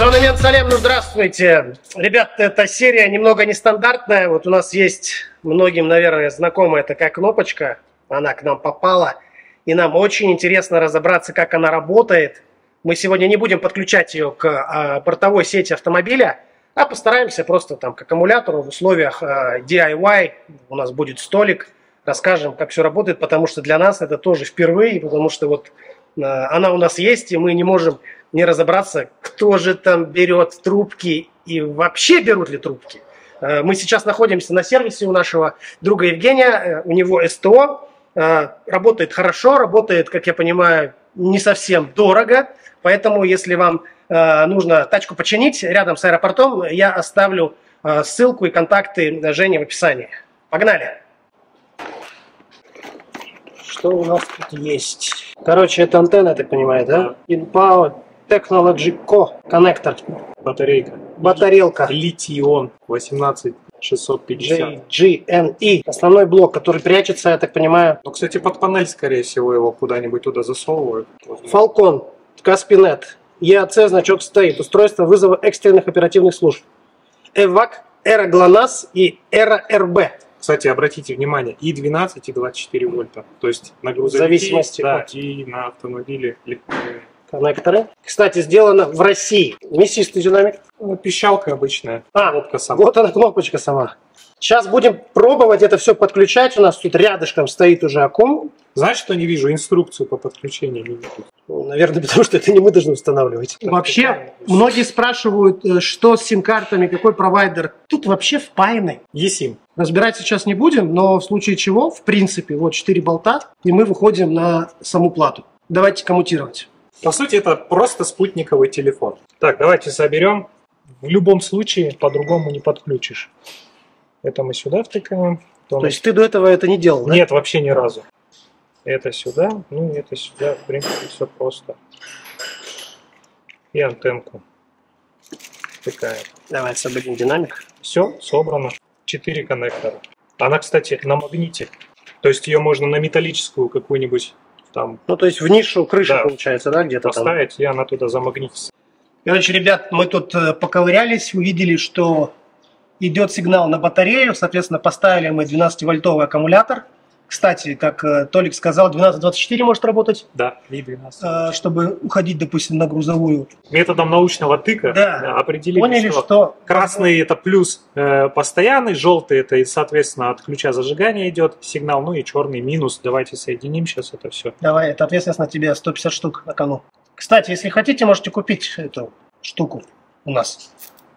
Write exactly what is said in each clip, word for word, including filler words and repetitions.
Сонамент Салем, ну здравствуйте. Ребят, эта серия немного нестандартная. Вот у нас есть, многим, наверное, знакомая такая кнопочка. Она к нам попала. И нам очень интересно разобраться, как она работает. Мы сегодня не будем подключать ее к а, портовой сети автомобиля, а постараемся просто там к аккумулятору в условиях а, ди ай вай. У нас будет столик. Расскажем, как все работает, потому что для нас это тоже впервые, потому что вот а, она у нас есть, и мы не можем не разобраться, кто же там берет трубки и вообще берут ли трубки. Мы сейчас находимся на сервисе у нашего друга Евгения, у него эс тэ о, работает хорошо, работает, как я понимаю, не совсем дорого, поэтому если вам нужно тачку починить рядом с аэропортом, я оставлю ссылку и контакты Жени в описании. Погнали! Что у нас тут есть? Короче, это антенна, я так понимаю, да? InPower Technology Co. коннектор. Батарейка. Батарелка. Литий-ион восемнадцать шестьсот пятьдесят. джи эн и. Основной блок, который прячется, я так понимаю. Ну, кстати, под панель, скорее всего, его куда-нибудь туда засовывают. Falcon. Каспинет. и эй си значок стоит. Устройство вызова экстренных оперативных служб. эвак, Эра ГЛОНАСС и Эра эр би. Кстати, обратите внимание, и двенадцать, и двадцать четыре вольта. То есть на грузовике, в зависимости да, от... и на автомобиле легковые. Коннекторы. Кстати, сделано в России. Мясистый динамик. Ну, пищалка обычная. А, кнопка сама. Вот она, кнопочка сама. Сейчас будем пробовать это все подключать. У нас тут рядышком стоит уже аккум. Знаешь, что не вижу? Инструкцию по подключению не вижу. Ну, наверное, потому что это не мы должны устанавливать. Вообще, многие спрашивают, что с сим-картами, какой провайдер. Тут вообще впаяны. eSIM. Разбирать сейчас не будем, но в случае чего, в принципе, вот четыре болта, и мы выходим на саму плату. Давайте коммутировать. По сути, это просто спутниковый телефон. Так, давайте соберем. В любом случае, по-другому не подключишь. Это мы сюда втыкаем. То, То есть ты до этого это не делал, да? Нет, вообще ни разу. Это сюда, ну это сюда. В принципе, все просто. И антенку втыкаем. Давай соберем динамик. Все, собрано. Четыре коннектора. Она, кстати, на магните. То есть ее можно на металлическую какую-нибудь там... Ну, то есть в нишу крыши, да, получается, да, где-то там? Поставить, и она туда замагнитится. Короче, ребят, мы тут поковырялись, увидели, что идет сигнал на батарею, соответственно, поставили мы двенадцативольтовый аккумулятор. Кстати, как Толик сказал, двенадцать двадцать четыре может работать. Да, ви двенадцать. Чтобы уходить, допустим, на грузовую. Методом научного тыка да. определили, Поняли, что, что красный это плюс э, постоянный, желтый это, соответственно, от ключа зажигания идет сигнал, ну и черный минус. Давайте соединим сейчас это все. Давай, это ответственность на тебе, сто пятьдесят штук на кону. Кстати, если хотите, можете купить эту штуку у нас.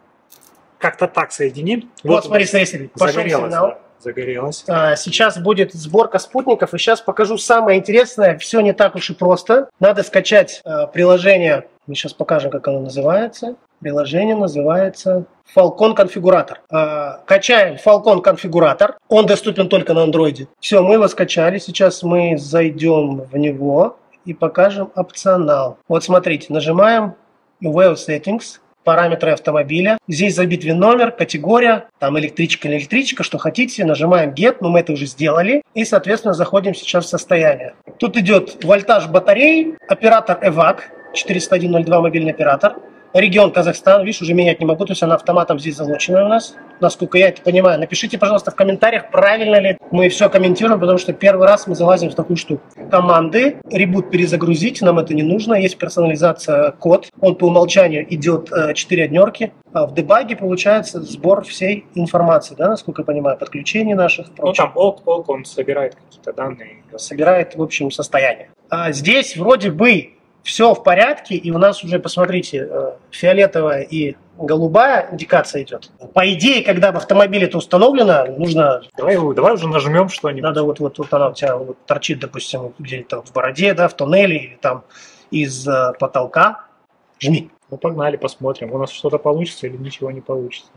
Как-то так соединим. Вот, вот смотри, смотри, смотри. Пошел сигнал. Да. Загорелась. Сейчас будет сборка спутников, и сейчас покажу самое интересное. Все не так уж и просто. Надо скачать э, приложение. Мы сейчас покажем, как оно называется. Приложение называется Falcon конфигуратор. Э, качаем Falcon конфигуратор. Он доступен только на Android. Все, мы его скачали. Сейчас мы зайдем в него и покажем опционал. Вот смотрите, нажимаем ю ви Settings. Параметры автомобиля. Здесь забит вин номер, категория, там электричка или электричка, что хотите. Нажимаем Get, но мы это уже сделали. И, соответственно, заходим сейчас в состояние. Тут идет вольтаж батареи, оператор эвак, четыреста один ноль два мобильный оператор. Регион Казахстан, видишь, уже менять не могу, то есть она автоматом здесь залочена у нас. Насколько я это понимаю. Напишите, пожалуйста, в комментариях, правильно ли мы все комментируем, потому что первый раз мы залазим в такую штуку. Команды, ребут перезагрузить, нам это не нужно. Есть персонализация код, он по умолчанию идет четыре однерки. А в дебаге получается сбор всей информации, да, насколько я понимаю, подключение наших. Ну там ок, ок, он собирает какие-то данные. Собирает, в общем, состояние. А здесь вроде бы все в порядке, и у нас уже, посмотрите, фиолетовая и голубая индикация идет. По идее, когда в автомобиле это установлено, нужно... Давай, давай уже нажмем что-нибудь. Надо вот, вот, вот она у тебя вот торчит, допустим, где-то в бороде, да, в туннеле или там из э, потолка. Жми. Ну погнали, посмотрим, у нас что-то получится или ничего не получится.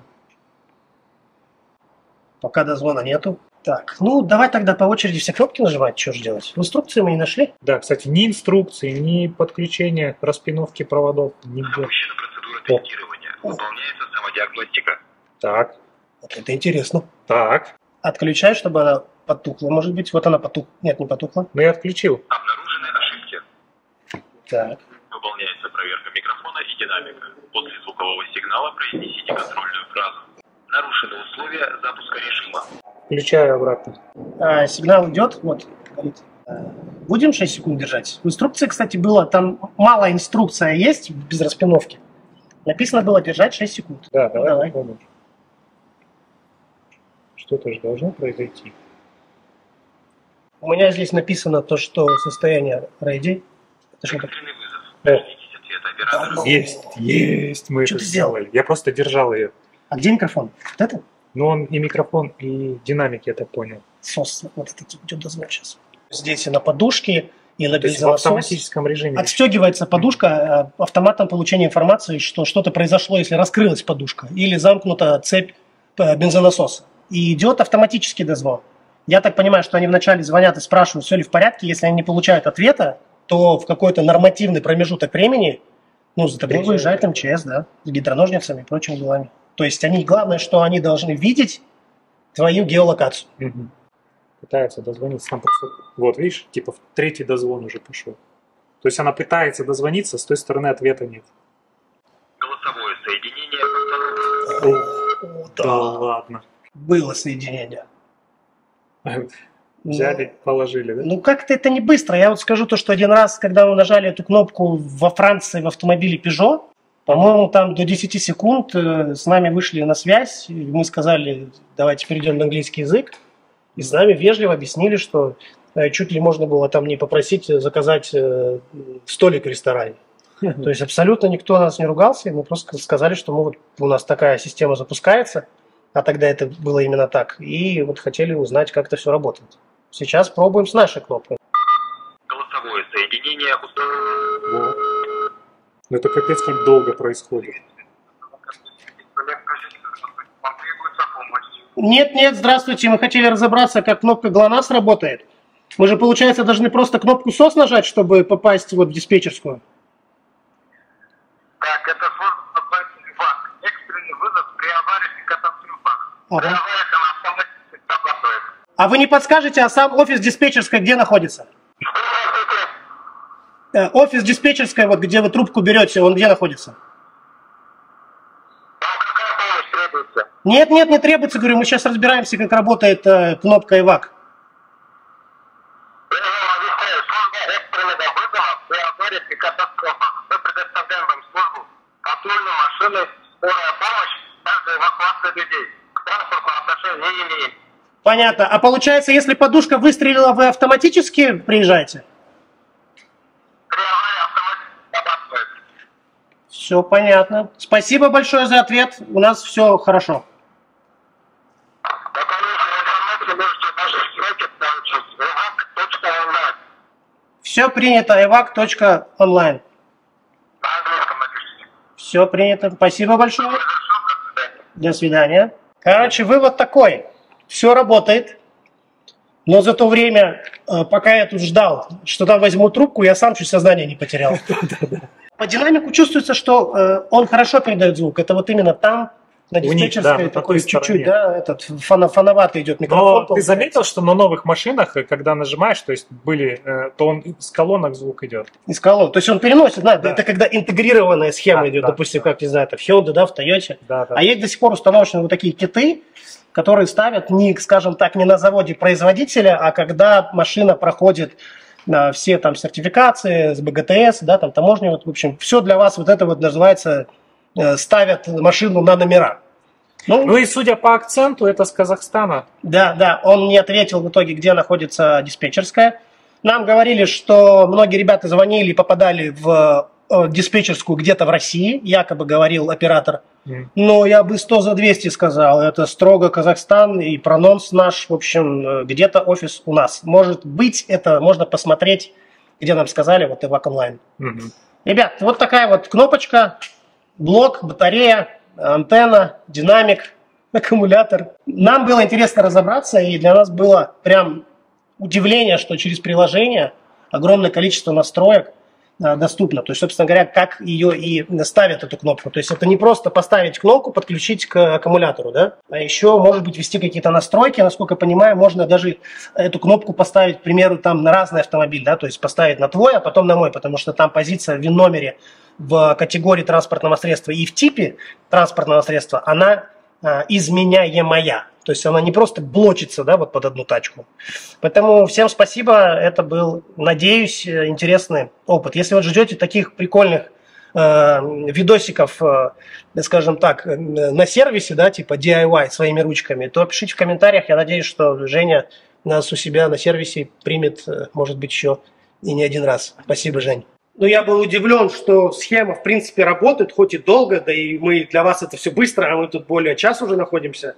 Пока дозвона нету. Так, ну давай тогда по очереди все кнопки нажимать, что же делать. Инструкции мы не нашли. Да, кстати, ни инструкции, ни подключения, распиновки проводов. Нигде. Запущена процедура тестирования. Выполняется самодиагностика. Так. Вот это интересно. Так. Отключай, чтобы она потухла, может быть. Вот она потухла. Нет, не потухла. Ну я отключил. Обнаружены ошибки. Так. Выполняется проверка микрофона и динамика. После звукового сигнала произнесите контрольную фразу. Нарушены условия запуска режима. Включаю обратно. А, сигнал идет, вот, говорит. Будем шесть секунд держать. В инструкции, кстати, было, там мало инструкция есть, без распиновки. Написано было держать шесть секунд. Да, давай, давай. попробуем. Что-то же должно произойти. У меня здесь написано то, что состояние ready. Это что такое? Экстренный вызов. Э. Дождитесь ответа оператора. Есть, есть, мы Что это ты сделал? сделали. Я просто держал ее. А где микрофон? Вот это? Ну, он и микрофон, и динамик, я так понял. Сос. Вот это идет дозвон сейчас. Здесь и на подушке, и на То есть в бензонасос. автоматическом режиме. Отстегивается подушка э, автоматом получения информации, что что-то произошло, если раскрылась подушка, или замкнута цепь э, бензонасоса. И идет автоматический дозвон. Я так понимаю, что они вначале звонят и спрашивают, все ли в порядке. Если они не получают ответа, то в какой-то нормативный промежуток времени, ну, за тобой выезжает эм че эс, да, с гидроножницами и прочими делами. То есть они, главное, что они должны видеть твою геолокацию. Мгм. Пытается дозвониться. Там просто... Вот, видишь, типа в третий дозвон уже пошел. То есть она пытается дозвониться, с той стороны ответа нет. Голосовое соединение установлено. О, Да ладно. Было соединение. Взяли, положили, да? Ну, как-то это не быстро. Я вот скажу то, что один раз, когда мы нажали эту кнопку во Франции в автомобиле Peugeot, по-моему, там до десяти секунд э, с нами вышли на связь, и мы сказали, давайте перейдем на английский язык, и с нами вежливо объяснили, что э, чуть ли можно было там не попросить заказать э, столик в ресторане. То есть абсолютно никто нас не ругался, и мы просто сказали, что мы вот, у нас такая система запускается, а тогда это было именно так, и вот хотели узнать, как это все работает. Сейчас пробуем с нашей кнопкой. Голосовое соединение установлено. Вот. Но это капец как долго происходит. Вам требуется помощь. Нет, нет, здравствуйте, мы хотели разобраться, как кнопка ГЛОНАСС работает. Мы же, получается, должны просто кнопку сос нажать, чтобы попасть вот в диспетчерскую. Так, это служба называется ВАК. Экстренный вызов при аварии и катастрофах. При Ага. авариях она автоматически работает. А вы не подскажете, а сам офис диспетчерской где находится? Э, офис диспетчерской, вот где вы трубку берете, он где находится? Вам какая помощь требуется? Нет, нет, не требуется, говорю, мы сейчас разбираемся, как работает э, кнопка ИВАК. Я вам объясняю, служба экстренного вызова при авариях и катастрофах. Мы предоставляем вам службу патрульной машины, скорая помощь, также эвакуация людей. К транспортному отношения не имеем. Понятно. А получается, если подушка выстрелила, вы автоматически приезжаете? При аварии автоматически работает. Все понятно. Спасибо большое за ответ. У нас все хорошо. Дополнительную информацию можете в нашем сайте получить. эвак точка онлайн. Все принято. ивак точка онлайн. На английском напишите. Все принято. Спасибо большое. Хорошо, до свидания. До свидания. Короче, вывод такой. Все работает. Но за то время, э, пока я тут ждал, что там возьму трубку, я сам чуть сознание не потерял. По динамику чувствуется, что э, он хорошо передает звук. Это вот именно там, на У них, диспетчерской, да, на такой той чуть-чуть, стороне. да, этот фано- фоноватый идет Но микрофон. ты заметил, что на новых машинах, когда нажимаешь, то есть были, э, то он с колонок звук идет. Из колонн. То есть он переносит, да, Да. это когда интегрированная схема Да, идет, да, допустим, да. как, не знаю, это в Hyundai, да, в Toyota. Да, да. А есть до сих пор установлены вот такие киты, которые ставят, не, скажем так, не на заводе производителя, а когда машина проходит а, все там сертификации с бэ гэ тэ эс, да, там таможню, вот, в общем, все для вас вот это вот называется, э, ставят машину на номера. Ну, Ну и судя по акценту, это с Казахстана. да, да, он не ответил в итоге, где находится диспетчерская. Нам говорили, что многие ребята звонили и попадали в э, диспетчерскую где-то в России, якобы говорил оператор. М. Но я бы сто за двести сказал, это строго Казахстан и прононс наш, в общем, э, где-то офис у нас. Может быть, это можно посмотреть, где нам сказали, вот ивак онлайн. Мгм. Ребят, вот такая вот кнопочка, блок, батарея, антенна, динамик, аккумулятор. Нам было интересно разобраться, и для нас было прям удивление, что через приложение огромное количество настроек доступна. То есть, собственно говоря, как ее и ставят, эту кнопку. То есть это не просто поставить кнопку, подключить к аккумулятору, да, а еще, может быть, ввести какие-то настройки. Насколько я понимаю, можно даже эту кнопку поставить, к примеру, там на разный автомобиль, да, то есть поставить на твой, а потом на мой, потому что там позиция в ВИН-номере в категории транспортного средства и в типе транспортного средства, она а, изменяемая. То есть она не просто блочится, да, вот под одну тачку. Поэтому всем спасибо. Это был, надеюсь, интересный опыт. Если вы ждете таких прикольных э, видосиков, э, скажем так, на сервисе, да, типа ди ай вай своими ручками, то пишите в комментариях. Я надеюсь, что Женя нас у себя на сервисе примет, может быть, еще и не один раз. Спасибо, Жень. Ну, я был удивлен, что схема, в принципе, работает, хоть и долго, да и мы для вас это все быстро, а мы тут более часа уже находимся.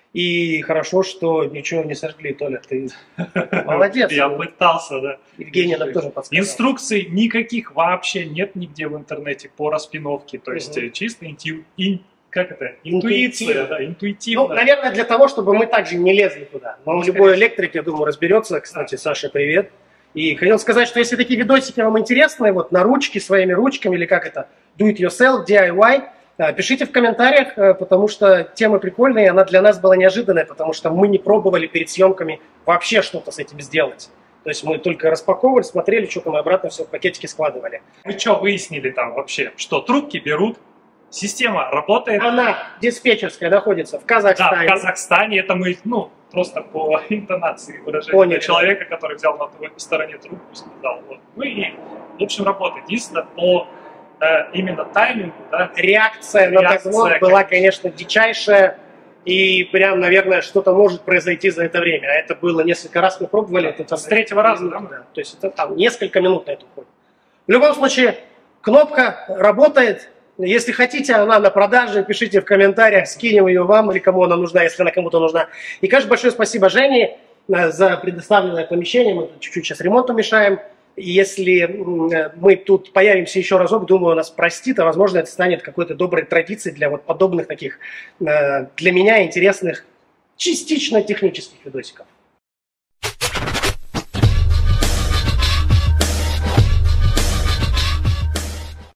И хорошо, что ничего не сожгли, Толя, ты молодец. Я пытался, да. Евгений нам тоже подсказал. Инструкций никаких вообще нет нигде в интернете по распиновке. То есть угу. чисто инту... ин... как это? интуиция, да, интуитивно. Ну, наверное, для того, чтобы мы также не лезли туда. Но ну, любой электрик, я думаю, разберется. Кстати, Саша, привет. И хотел сказать, что если такие видосики вам интересны, вот на ручке, своими ручками, или как это, do it yourself, ди ай вай, пишите в комментариях, потому что тема прикольная, и она для нас была неожиданная, потому что мы не пробовали перед съемками вообще что-то с этим сделать. То есть мы только распаковывали, смотрели, что там, и обратно все в пакетики складывали. Мы что выяснили там вообще? Что трубки берут, система работает. Она диспетчерская находится в Казахстане. Да, в Казахстане. Это мы, ну, просто по интонации выражения Понял. человека, который взял на той стороне трубку, сказал. Вот. Ну и, в общем, работает. Единственное, по именно таймингу, да, реакция, реакция на дозвон была, конечно, дичайшая, и прям, наверное, что-то может произойти за это время. А это было несколько раз, мы пробовали. Это там, с третьего раза, минут, да? То есть это там несколько минут на это уходит. В любом случае, кнопка работает. Если хотите, она на продаже, пишите в комментариях, скинем ее вам или кому она нужна, если она кому-то нужна. И, конечно, большое спасибо Жене за предоставленное помещение. Мы тут чуть-чуть сейчас ремонту мешаем. Если мы тут появимся еще разок, думаю, он нас простит, а возможно это станет какой-то доброй традицией для вот подобных таких, для меня интересных, частично технических видосиков.